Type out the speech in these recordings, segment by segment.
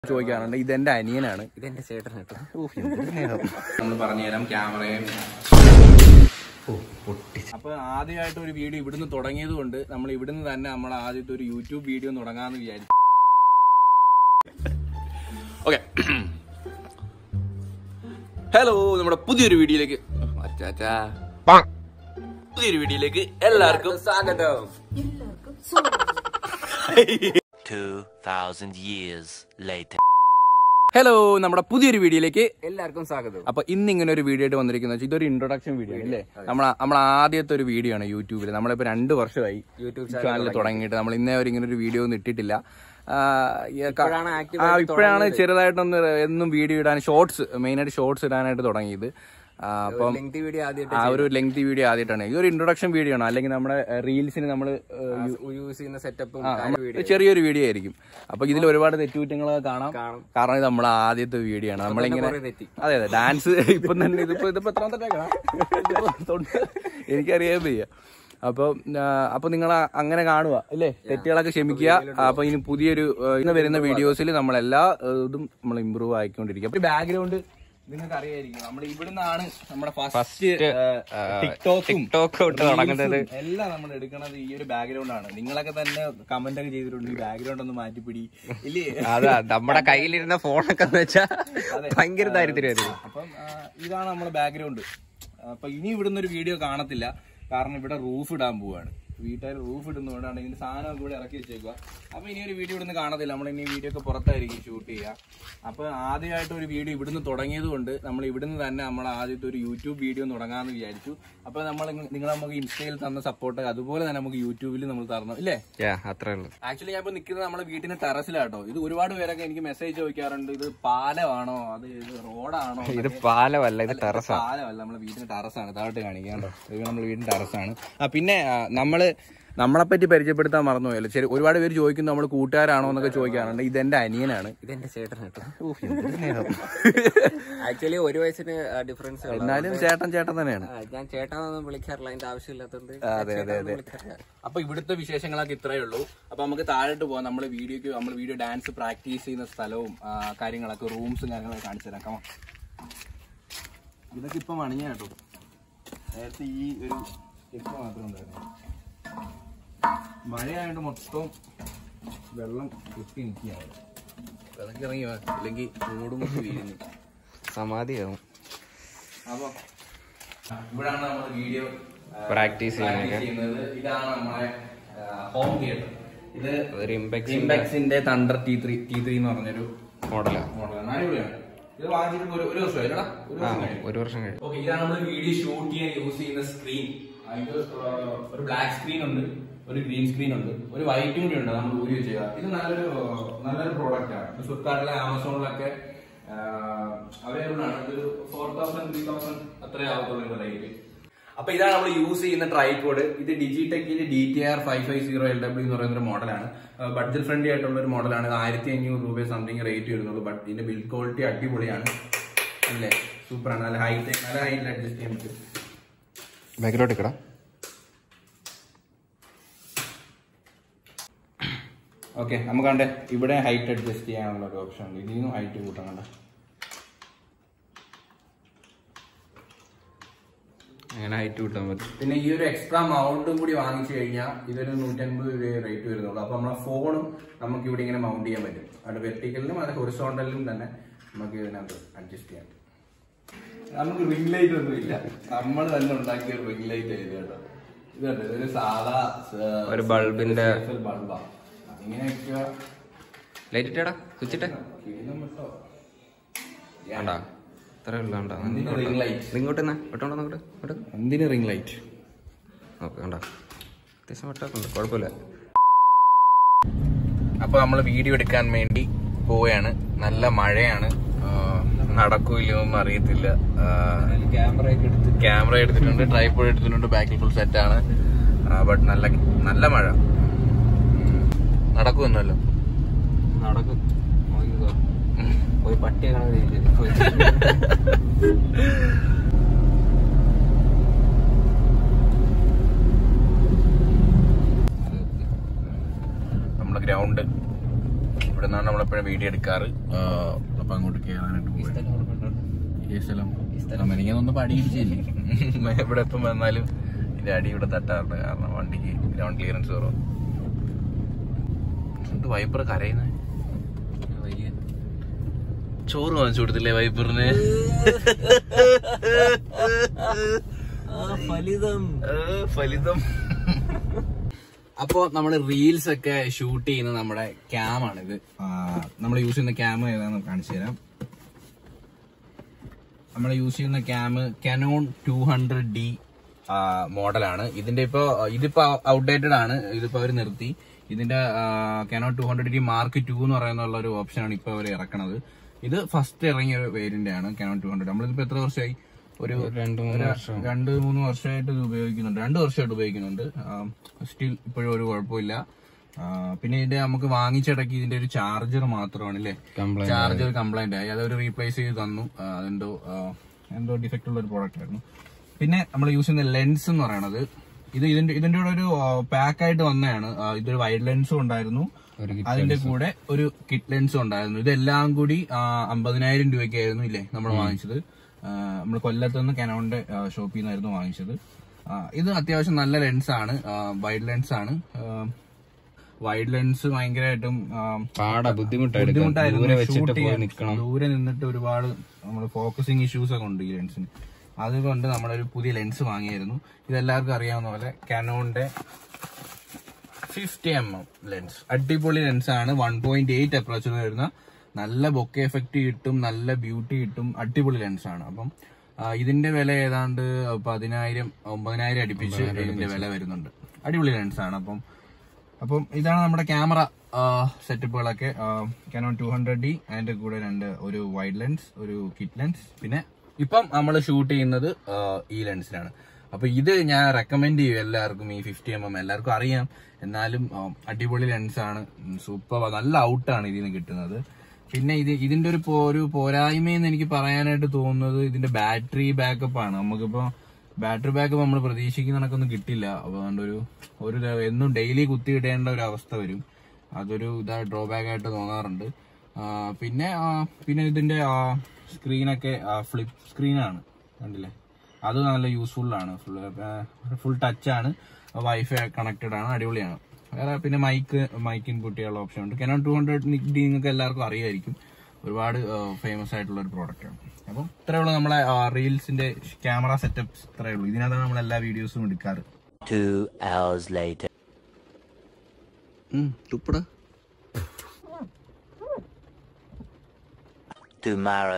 ചോദിക്കാറുണ്ട്. ഇതെന്റെ അനിയനാണ്, ഇതെന്റെ ചേട്ടനാട്ടോ. നമ്മൾ പറഞ്ഞുതരാം ക്യാമറയും. അപ്പൊ ആദ്യമായിട്ട് ഒരു വീഡിയോ ഇവിടുന്ന് തുടങ്ങിയത് കൊണ്ട് നമ്മൾ ഇവിടുന്ന് തന്നെ നമ്മൾ ആദ്യത്തെ ഒരു യൂട്യൂബ് വീഡിയോ തുടങ്ങാന്ന് വിചാരിച്ചു. ഓക്കെ, ഹലോ, നമ്മുടെ പുതിയൊരു വീഡിയോയിലേക്ക് എല്ലാവർക്കും സ്വാഗതം. 2000 years later. ഹലോ, നമ്മുടെ പുതിയൊരു വീഡിയോയിലേക്ക് എല്ലാവർക്കും സ്വാഗതം. അപ്പൊ ഇന്നിങ്ങനെ ഒരു വീഡിയോ ആയിട്ട് വന്നിരിക്കുന്നത് ഇതൊരു ഇൻട്രൊഡക്ഷൻ വീഡിയോ ആണ് അല്ലേ. നമ്മൾ ആദ്യത്തെ ഒരു വീഡിയോ ആണ് യൂട്യൂബിൽ. നമ്മളിപ്പോ 2 വർഷമായി യൂട്യൂബ് ചാനൽ തുടങ്ങിയിട്ട്. നമ്മൾ ഇന്നേ വരെ ഇങ്ങനെ ഒരു വീഡിയോ ഒന്നും ഇട്ടിട്ടില്ല. ഇപ്പോഴാണ് ചെറുതായിട്ടൊന്ന് എന്നും വീഡിയോ ഇടാൻ, മെയിനായിട്ട് ഷോർട്സ് ഇടാനായിട്ട് തുടങ്ങിയത്. അപ്പം ഒരു ലെങ്തി വീഡിയോ ആദ്യമായിട്ടാണ്. ഇതൊരു ഇൻട്രൊഡക്ഷൻ വീഡിയോ ആണ്. അല്ലെങ്കിൽ നമ്മുടെ റീൽസിന് നമ്മൾ യൂസ് ചെയ്യുന്ന സെറ്റപ്പും ചെറിയൊരു വീഡിയോ ആയിരിക്കും. അപ്പൊ ഇതിൽ ഒരുപാട് തെറ്റുകുറ്റങ്ങളൊക്കെ കാണാം. കാരണം ഇത് നമ്മളെ ആദ്യത്തെ വീഡിയോ ആണ്. നമ്മളിങ്ങനെ അതെ ഡാൻസ് ഇപ്പം തന്നെ ഇതിപ്പോ എത്രാമത്തെ എനിക്കറിയാൻ വയ്യ. അപ്പൊ നിങ്ങൾ അങ്ങനെ കാണുക അല്ലേ, തെറ്റുകളൊക്കെ ക്ഷമിക്കുക. അപ്പൊ ഇനി പുതിയൊരു ഇന്ന് വരുന്ന വീഡിയോസിൽ നമ്മളെല്ലാ ഇതും നമ്മൾ ഇമ്പ്രൂവ് ആയിക്കൊണ്ടിരിക്കും. അപ്പൊ ബാക്ക്ഗ്രൗണ്ട് നിങ്ങൾക്ക് അറിയായിരിക്കും. നമ്മൾ ഇവിടുന്നാണ് നമ്മുടെ ഫസ്റ്റ് ടിക്ടോക്ക് തുടങ്ങുന്നത്. എല്ലാം നമ്മൾ എടുക്കുന്നത് ഈ ഒരു ബാക്ക്ഗ്രൗണ്ട് ആണ്. നിങ്ങളൊക്കെ തന്നെ കമന്റ് ഒക്കെ ചെയ്തിട്ടുണ്ട്, ഈ ബാക്ക്ഗ്രൗണ്ട് ഒന്ന് മാറ്റിപ്പിടി ഇല്ലേ. അതാ നമ്മുടെ കയ്യിലിരുന്ന ഫോണൊക്കെ വെച്ചാൽ ഭയങ്കര ദാരിദ്ര്യമായിരുന്നു. അപ്പം ഇതാണ് നമ്മുടെ ബാക്ക്ഗ്രൗണ്ട്. അപ്പൊ ഇനി ഇവിടുന്ന് ഒരു വീഡിയോ കാണത്തില്ല, കാരണം ഇവിടെ റൂഫ് ഇടാൻ പോവാണ്. വീട്ടുകാർ റൂഫ് ഇടുന്നതുകൊണ്ടാണ് ഇതിന്റെ സാധനമൊക്കെ ഇവിടെ ഇറക്കി വെച്ചേക്കുക. അപ്പൊ ഇനി ഒരു വീഡിയോ ഇവിടുന്ന് കാണത്തില്ല, നമ്മൾ ഇനി വീഡിയോ ഒക്കെ പുറത്തായിരിക്കും ഷൂട്ട് ചെയ്യുക. അപ്പൊ ആദ്യമായിട്ട് ഒരു വീഡിയോ ഇവിടുന്ന് തുടങ്ങിയത് കൊണ്ട് നമ്മൾ ഇവിടുന്ന് തന്നെ നമ്മൾ ആദ്യത്തെ ഒരു യൂട്യൂബ് വീഡിയോ തുടങ്ങാമെന്ന് വിചാരിച്ചു. അപ്പൊ നിങ്ങൾ നമുക്ക് ഇൻസ്റ്റയിൽ തന്ന സപ്പോർട്ട് അതുപോലെ തന്നെ നമുക്ക് യൂട്യൂബിൽ നമ്മൾ തരണം ഇല്ലേ. അത്രേ ഉള്ളൂ. ആക്ച്വലി ഞാൻ ഇപ്പൊ നിൽക്കുന്നത് നമ്മുടെ വീട്ടിന്റെ ടെറസിലാട്ടോ. ഇത് ഒരുപാട് പേരൊക്കെ എനിക്ക് മെസ്സേജ് ചോദിക്കാറുണ്ട്, ഇത് പാലമാണോ അത് റോഡാണോ? ഇത് പാലമല്ല, ഇത് ടെറസാണ്. പാലമല്ല, നമ്മുടെ വീടിന്റെ ടെറസാണ്. താഴോട്ട് കാണിക്കാണ്ടോ, ഇത് നമ്മുടെ വീടിന്റെ ടെറസാണ്. പിന്നെ നമ്മളെപ്പറ്റി പരിചയപ്പെടുത്താൻ മറന്നുപോയല്ലോ. ശരി, ഒരുപാട് പേര് ചോദിക്കുന്നു നമ്മൾ കൂട്ടുകാരാണോ എന്നൊക്കെ ചോദിക്കാറുണ്ട്. ഇതെന്റെ അനിയനാണ്, ഇതെന്റെ ചേട്ടനാട്ടോ. ആക്ച്വലി 1 വയസ്സിന് ഡിഫറൻസ്. എന്നാലും ചേട്ടൻ തന്നെയാണ്. ഞാൻ ചേട്ടാന്നൊന്നും വിളിക്കാറില്ല, അതിന്റെ ആവശ്യമില്ലാത്തതുകൊണ്ട്. അതെ. അപ്പൊ ഇവിടുത്തെ വിശേഷങ്ങളൊക്കെ ഇത്രയേ ഉള്ളൂ. അപ്പൊ നമുക്ക് താഴോട്ട് പോവാം. നമ്മൾ വീഡിയോ ഡാൻസ് പ്രാക്ടീസ് ചെയ്യുന്ന സ്ഥലവും കാര്യങ്ങളൊക്കെ, റൂംസും കാര്യങ്ങളൊക്കെ കാണിച്ചു തരാം. ഇതൊക്കെ ഇപ്പം അണിഞ്ഞ കേട്ടോ. നേരത്തെ ഈ ഒരു സ്റ്റെപ്പ് മാത്രമേ ഉണ്ടായിരുന്നു. മഴയായിട്ട് മൊത്തം വെള്ളം കുത്തി നിൽക്കുകയാണ്. അതൊക്കെ ഇറങ്ങി അല്ലെങ്കിൽ റോഡ് മൊത്തം വീഴുന്നു, സമാധിയാവും. അപ്പൊ ഇവിടാണ് നമ്മൾ വീഡിയോ പ്രാക്ടീസ് ചെയ്യുന്നത്. ഇതാണ് നമ്മുടെ ഹോം തിയേറ്റർ. ഇത് ഒരു ഇംപെക്സിന്റെ തണ്ടർ T3 എന്ന് പറഞ്ഞൊരു മോഡലാണ്. അടിപൊളിയാണ്. ഇത് വാങ്ങിച്ചിട്ട് ഒരു വർഷമായില്ലടാ, ഒരു വർഷം കഴിഞ്ഞു. ഓക്കെ, ഇതാണ് നമ്മൾ വീഡിയോ ഷൂട്ട് ചെയ്യാൻ യൂസ് ചെയ്യുന്ന സ്ക്രീൻ. ഇത് ഒരു ബ്ലാക്ക് സ്ക്രീൻ ഉണ്ട്, ഒരു ഗ്രീൻ സ്ക്രീൻ ഉണ്ട്, ഒരു വൈറ്റും കൂടി ഉണ്ട്. നമ്മൾ ഊരി വെച്ചേക്കുക. ഇത് നല്ലൊരു പ്രോഡക്റ്റ് ആണ്. ഫ്ലിപ്കാർട്ടിലെ ആമസോണിലൊക്കെ അവൈലബിൾ ആണ്. ഇത് 4000 3000 അത്രേ ആവത്തുള്ളൂ റേറ്റ്. അപ്പൊ ഇതാണ് നമ്മൾ യൂസ് ചെയ്യുന്ന ട്രൈപോഡ്. ഇത് ഡിജിടെക്കിന്റെ DTR 550LW എന്ന് പറയുന്ന ഒരു മോഡലാണ്. ബഡ്ജറ്റ് ഫ്രണ്ട്ലി ആയിട്ടുള്ള ഒരു മോഡലാണ്. 1500 രൂപ സംതിങ് റേറ്റ് വരുന്നുള്ളൂ. ബട്ട് ഇതിന്റെ ബിൽഡ് ക്വാളിറ്റി അടിപൊളിയാണ് അല്ലേ, സൂപ്പറാണ്. നല്ല ഹൈറ്റിൽ അഡ്ജസ്റ്റ് ചെയ്യാൻ പറ്റും. ബാക്കിലോട്ട് ഇക്കടാ. ഓക്കെ, നമുക്ക് കണ്ടേ ഇവിടെ ഹൈറ്റ് അഡ്ജസ്റ്റ് ചെയ്യാനുള്ള ഒരു ഓപ്ഷൻ ഉണ്ട്. ഇതിൽ നിന്നും ഹൈറ്റ് കൂട്ടാൻ കണ്ട. അങ്ങനെ ഹൈറ്റ് കൂട്ടാൻ പറ്റും. പിന്നെ ഈ ഒരു എക്സ്ട്രാ മൗണ്ടും കൂടി വാങ്ങിച്ചു കഴിഞ്ഞാൽ ഇതൊരു 150 രൂപ റേറ്റ് വരുന്നുള്ളൂ. അപ്പൊ നമ്മളെ ഫോണും നമുക്ക് ഇവിടെ ഇങ്ങനെ മൗണ്ട് ചെയ്യാൻ പറ്റും. അത് വെർട്ടിക്കലിലും അത് ഹൊറിസോണ്ടലിലും തന്നെ നമുക്ക് ഇതിനകത്ത് അഡ്ജസ്റ്റ് ചെയ്യാൻ പറ്റും. നമുക്ക് റിംഗ് ലൈറ്റ് ഒന്നും ഇല്ല, നമ്മൾ തന്നെ ഉണ്ടാക്കിയ ഒരു റിംഗ് ലൈറ്റ് ആയത് കേട്ടോ. ഇതുണ്ട്, ഇതൊരു സാധാ ഒരു ബൾബിന്റെ ബൾബാ. ഇങ്ങനെയൊക്കെ ലൈറ്റ് ഇട്ടാ സ്വിച്ചിട്ടെ വേണ്ടാ, ഇത്ര ഉള്ളതാണ്ടാ. റിംഗ് ലൈറ്റ് ഇങ്ങോട്ട് എന്തിന് റിംഗ് ലൈറ്റ് ഓക്കെ വേണ്ട, അത്യാവശ്യം വെട്ടൊക്കെ കുഴപ്പമില്ല. അപ്പൊ നമ്മൾ വീഡിയോ എടുക്കാൻ വേണ്ടി പോവുകയാണ്. നല്ല മഴയാണ്, നടക്കൂലൊന്നും അറിയത്തില്ല. ക്യാമറ എടുത്തിട്ടുണ്ട്, ട്രൈപോഡ് എടുത്തിട്ടുണ്ട്, ബാക്കിൽ ഫുൾ സെറ്റാണ്. ബട്ട് നല്ല മഴ. നടക്കുമെന്നല്ലോ, നടക്കും. പോയി പട്ടിയെ നമ്മുടെ ഗ്രൗണ്ട് ഇവിടെ നിന്നാണ് നമ്മളെ എപ്പോഴും വീഡിയോ എടുക്കാറ്. അപ്പൊ അങ്ങോട്ട് കയറാനായിട്ട് പോയി. ഈ സ്ഥലം എനിക്കൊന്നും പടിയിടിച്ചില്ലേ. ഇവിടെ എപ്പം വന്നാലും ഇതിന്റെ അടി ഇവിടെ തട്ടാറുണ്ട്. കാരണം വണ്ടിക്ക് ഗ്രൗണ്ട് ക്ലിയറൻസ് കുറവ്. വൈപ്പർ കരയുന്ന ചോറ് വാങ്ങിച്ചു കൊടുത്തില്ലേ വൈപ്പറിന്? ഫലിതം. അപ്പോ നമ്മള് റീൽസ് ഒക്കെ ഷൂട്ട് ചെയ്യുന്ന നമ്മുടെ ക്യാമാണിത്. നമ്മൾ യൂസ് ചെയ്യുന്ന ക്യാം ഏതാണെന്ന് കാണിച്ചു തരാം. നമ്മൾ യൂസ് ചെയ്യുന്ന ക്യാം കനോൺ 200D മോഡലാണ്. ഇതിപ്പോ ഔട്ട്ഡേറ്റഡ് ആണ്. ഇതിപ്പോ അവർ നിർത്തി. ഇതിന്റെ കനോൺ 200D Mark II എന്ന് പറയുന്ന ഒരു ഓപ്ഷനാണ് ഇപ്പൊ അവർ ഇറക്കണത്. ഇത് ഫസ്റ്റ് ഇറങ്ങിയ ഒരു വേരിയന്റ് ആണ് കനോൺ 200. നമ്മളിപ്പോ എത്ര വർഷമായി? ഒരു 2-3 വർഷമായിട്ട് ഇത് ഉപയോഗിക്കുന്നുണ്ട്. 2 വർഷമായിട്ട് ഉപയോഗിക്കുന്നുണ്ട്. സ്റ്റിൽ ഇപ്പോഴും ഒരു കുഴപ്പമില്ല. പിന്നെ ഇതിന്റെ നമുക്ക് വാങ്ങിച്ചിടയ്ക്ക് ഇതിന്റെ ഒരു ചാർജർ മാത്രമാണ് അല്ലേ, ചാർജർ കംപ്ലൈന്റ് ആയി. അതവർ റീപ്ലേസ് ചെയ്ത് തന്നു. എന്തോ ഡിഫക്റ്റ് ഉള്ള ഒരു പ്രോഡക്റ്റ് ആയിരുന്നു. പിന്നെ നമ്മൾ യൂസ് ചെയ്യുന്ന ലെൻസ് എന്ന് പറയണത് ഇതിന്റെ കൂടെ ഒരു പാക്കായിട്ട് വന്നതാണ്. ഇതൊരു വൈഡ് ലെൻസും ഉണ്ടായിരുന്നു, അതിന്റെ കൂടെ ഒരു കിറ്റ് ലെൻസും ഉണ്ടായിരുന്നു. ഇതെല്ലാം കൂടി 50,000 രൂപയ്ക്കായിരുന്നു ഇല്ലേ നമ്മൾ വാങ്ങിച്ചത്. നമ്മൾ കൊല്ലത്തുനിന്ന് കനോണിന്റെ ഷോപ്പിൽ നിന്നായിരുന്നു വാങ്ങിച്ചത്. ഇത് അത്യാവശ്യം നല്ല ലെൻസാണ്, വൈഡ് ലെൻസാണ്. വൈഡ് ലെൻസ് ഭയങ്കരമായിട്ടും ബുദ്ധിമുട്ടായിരുന്നു. ദൂരെ നിന്നിട്ട് ഒരുപാട് നമ്മൾ ഫോക്കസിങ് ഇഷ്യൂസ് ഒക്കെ ഉണ്ട് ഈ ലെൻസിന്. അതുകൊണ്ട് നമ്മളൊരു പുതിയ ലെൻസ് വാങ്ങിയായിരുന്നു. ഇതെല്ലാവർക്കും അറിയാവുന്ന പോലെ കനോണിന്റെ 50mm ലെൻസ്. അടിപൊളി ലെൻസാണ്. 1.8 അപ്രോച്ചിൽ വരുന്ന നല്ല ബൊക്കെ എഫക്റ്റ് കിട്ടും, നല്ല ബ്യൂട്ടി കിട്ടും. അടിപൊളി ലെൻസാണ്. അപ്പം ഇതിന്റെ വില ഏതാണ്ട് 10,000-9,000 അടുപ്പിച്ച് ഇതിന്റെ വില വരുന്നുണ്ട്. അടിപൊളി ലെൻസാണ്. അപ്പം ഇതാണ് നമ്മുടെ ക്യാമറ സെറ്റപ്പുകളൊക്കെ. കനോൺ 200D, അതിന്റെ കൂടെ ഒരു വൈഡ് ലെൻസ്, ഒരു കിറ്റ് ലെൻസ്. പിന്നെ ഇപ്പം നമ്മൾ ഷൂട്ട് ചെയ്യുന്നത് ഈ ലെൻസിലാണ്. അപ്പൊ ഇത് ഞാൻ റെക്കമെൻഡ് ചെയ്യും എല്ലാവർക്കും. ഈ 50mm എല്ലാവർക്കും അറിയാം, എന്നാലും അടിപൊളി ലെൻസാണ്. സൂപ്പർ, നല്ല ഔട്ടാണ് ഇതിൽ നിന്ന് കിട്ടുന്നത്. പിന്നെ ഇതിന്റെ ഒരു പോരായ്മയെന്ന് എനിക്ക് പറയാനായിട്ട് തോന്നുന്നത് ഇതിന്റെ ബാറ്ററി ബാക്കപ്പ് ആണ്. നമുക്കിപ്പോ ബാറ്ററി ബാക്കപ്പ് നമ്മൾ പ്രതീക്ഷിക്കുന്ന കണക്കൊന്നും കിട്ടില്ല. അതുകൊണ്ട് ഒരു എന്നും ഡെയിലി കുത്തിയിടേണ്ട ഒരു അവസ്ഥ വരും. അതൊരു ഡ്രോബാക്ക് ആയിട്ട് തോന്നാറുണ്ട്. പിന്നെ ഇതിന്റെ സ്ക്രീനൊക്കെ ഫ്ലിപ്പ് സ്ക്രീനാണ്, കണ്ടില്ലേ? അത് നല്ല യൂസ്ഫുൾ ആണ്. ഫുൾ ടച്ച് ആണ്, വൈഫൈ കണക്റ്റഡ് ആണ്, അടിപൊളിയാണ്. വേറെ പിന്നെ മൈക്ക് ഇൻപുട്ട് ചെയ്യാനുള്ള ഓപ്ഷൻ ഉണ്ട്. കനോൺ 200D നിങ്ങൾക്ക് എല്ലാവർക്കും അറിയായിരിക്കും, ഒരുപാട് ഫേമസ് ആയിട്ടുള്ള ഒരു പ്രോഡക്റ്റ് ആണ്. അപ്പം ഇത്രയേ ഉള്ളൂ നമ്മളെ റീൽസിന്റെ ക്യാമറ സെറ്റപ്സ്. ഇത്രയേ ഉള്ളൂ. ഇതിനകത്താണ് നമ്മൾ എല്ലാ വീഡിയോസും എടുക്കാറ്. 2 hours later. Tomorrow.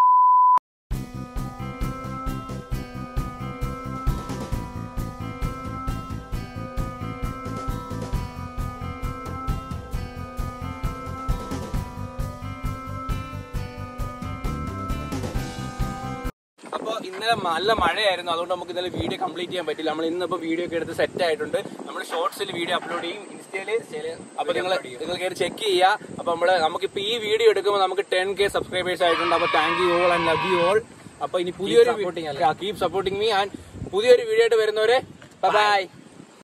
അപ്പോൾ ഇന്നലെ നല്ല മഴയായിരുന്നു, അതുകൊണ്ട് നമുക്ക് ഇന്നലെ വീഡിയോ കംപ്ലീറ്റ് ചെയ്യാൻ പറ്റില്ല. നമ്മൾ ഇന്നിപ്പോൾ വീഡിയോ ഒക്കെ എടുത്ത് സെറ്റ് ആയിട്ടുണ്ട്. നമ്മൾ ഷോർട്സിൽ വീഡിയോ അപ്ലോഡ് ചെയ്യും ഇൻസ്റ്റയില്. അപ്പൊ നിങ്ങൾ കയറി ചെക്ക് ചെയ്യുക. അപ്പൊ നമുക്കിപ്പോ ഈ വീഡിയോ എടുക്കുമ്പോൾ നമുക്ക് 10K സബ്സ്ക്രൈബേഴ്സ് ആയിട്ടുണ്ട്. അപ്പൊ thank you all and love you all. അപ്പൊ ഇനി പുതിയൊരു കീപ് സപ്പോർട്ടിങ് മീ. ആൻഡ് പുതിയൊരു വീഡിയോ ആയിട്ട് വരുന്നവരെ ബൈ.